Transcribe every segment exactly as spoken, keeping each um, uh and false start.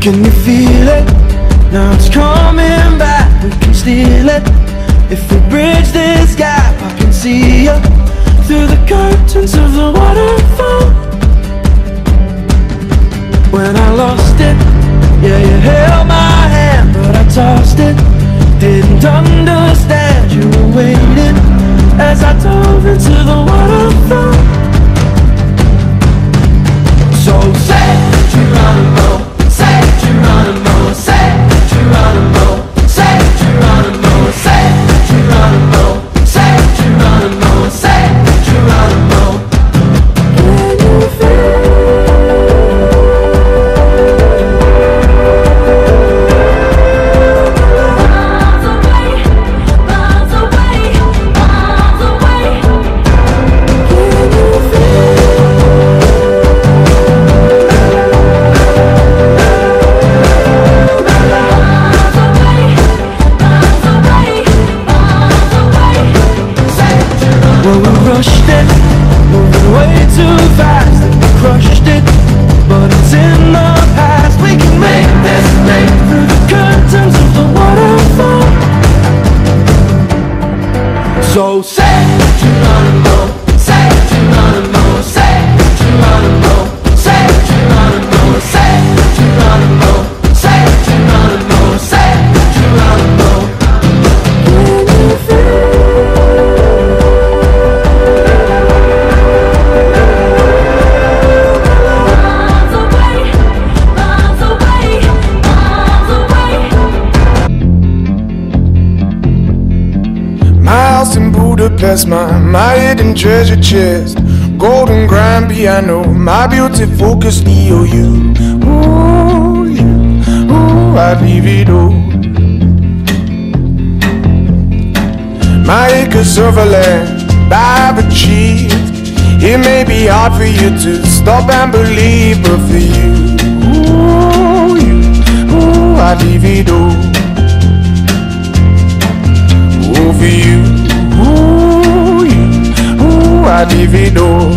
Can you feel it? Now it's coming back, we can steal it. If we bridge this gap, I can see you through the curtains of the waterfall. When I lost it, yeah, you held my hand, but I tossed it. Didn't understand you were waiting as I dove into the waterfall. So say Geronimo, say Geronimo, say Geronimo, say Geronimo, say Geronimo, say Geronimo, say Geronimo. Can you feel? Well, we rushed it, moving way too fast, and we crushed it, but it's in the past. We can make this leap through the curtains of the waterfall. So say Geronimo, say Geronimo, say Geronimo, say Geronimo, say Geronimo, say Geronimo, say Geronimo. Can you feel? In Budapest, my, my hidden treasure chest, golden grand piano, my beauty focus E O U. Ooh, you, ooh, I'd leave it all. My acres of land I've achieved. It may be hard for you to stop and believe, but for you, ooh, you, ooh, I'd leave it all. Ooh, for you, ooh, you, ooh, I'd leave it all.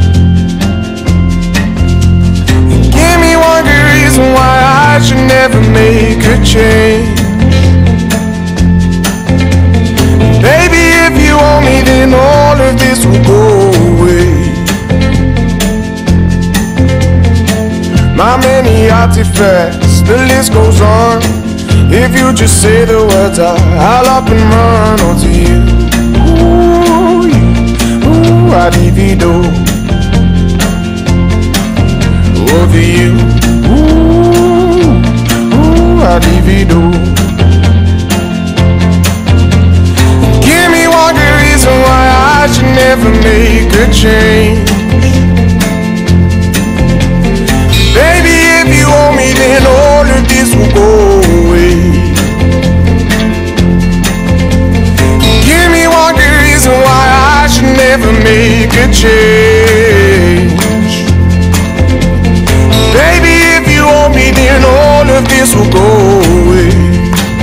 Give me one good reason why I should never make a change. Baby, if you want me, then all of this will go away. My many artifacts, the list goes on. If you just say the words, I'll up and run onto you. Ooh, you, ooh, I'd leave all. Over you, ooh, ooh, I'd leave all. Give me one good reason why I should never make a change. Baby, if you owe me, then all of this will go away. Give me one good reason why I should never make a change. Baby, if you owe me, then all of this will go away.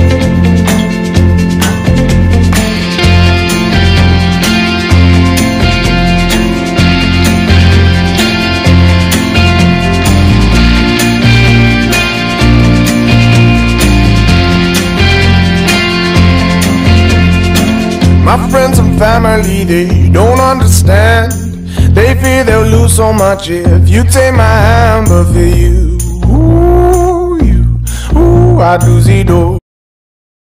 My friends and family, they don't understand. They fear they'll lose so much if you take my hand. But for you, ooh, you, ooh, I'd lose it all.